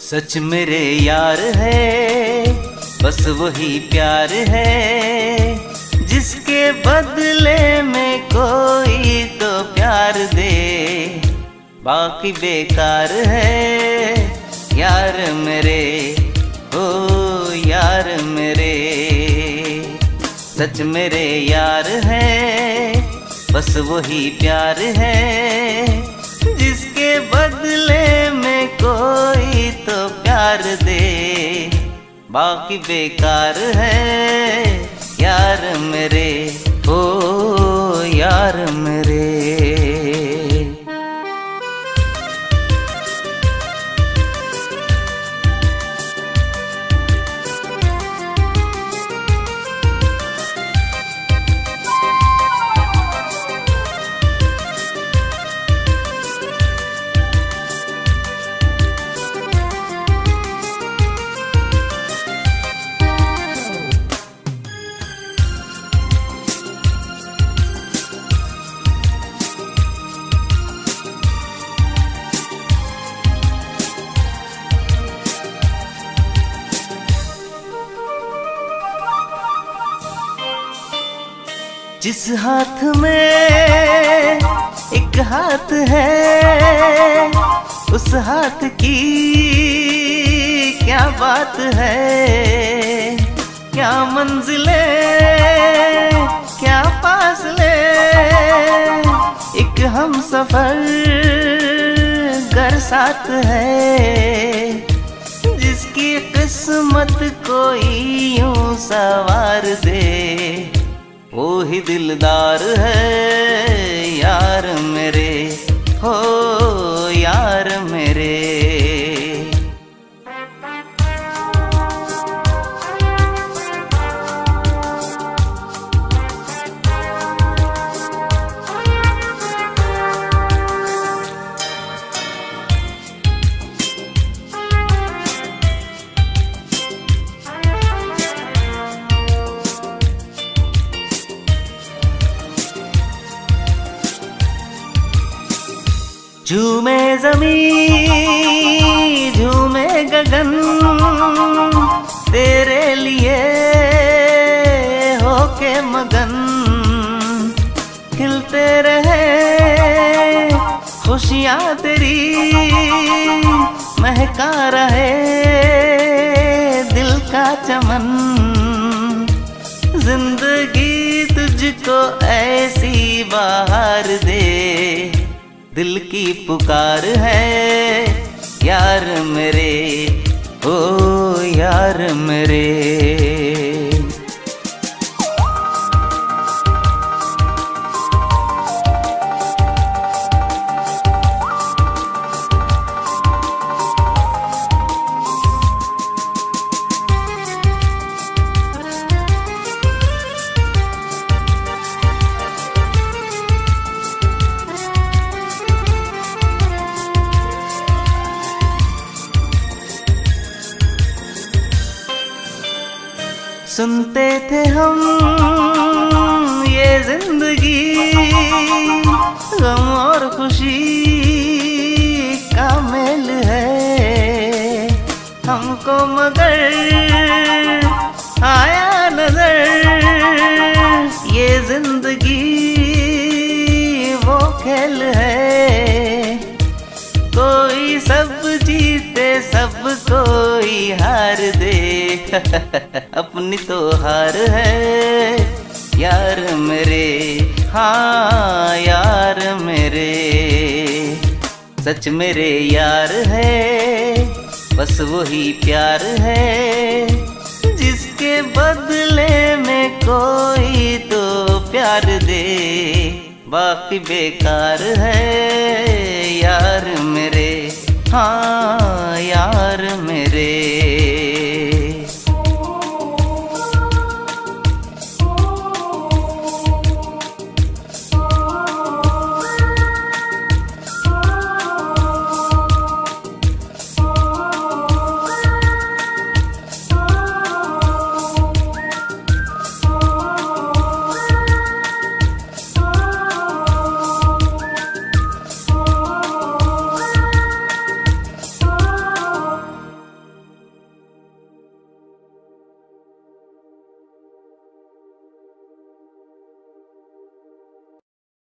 सच मेरे यार है, बस वही प्यार है जिसके बदले में कोई तो प्यार दे, बाकी बेकार है यार मेरे, ओ यार मेरे। सच मेरे यार है, बस वही प्यार है जिसके बदले में कोई तो प्यार दे, बाकी बेकार है यार मेरे, ओ यार मेरे। जिस हाथ में एक हाथ है, उस हाथ की क्या बात है, क्या मंजिले क्या फासले, एक हम सफर घर साथ है, जिसकी किस्मत कोई यूं सवार दे, वो ही दिलदार है यार मेरे, हो यार मेरे। झूमे ज़मीं झूमे गगन, तेरे लिए होके मगन, खिलते रहे खुशियाँ तेरी, महका रहे दिल का चमन, जिंदगी तुझको ऐसी बहार दे, दिल की पुकार है यार मेरे, ओ यार मेरे। सुनते थे हम ये जिंदगी गम और खुशी का मेल है, हमको मगर आया नजर ये जिंदगी वो खेल है, कोई सब जीते सब कोई हार दे, अपनी तो हार है यार मेरे, हाँ यार मेरे। सच मेरे यार है, बस वही प्यार है जिसके बदले में कोई तो प्यार दे, बाकी बेकार है यार मेरे, हाँ यार मेरे।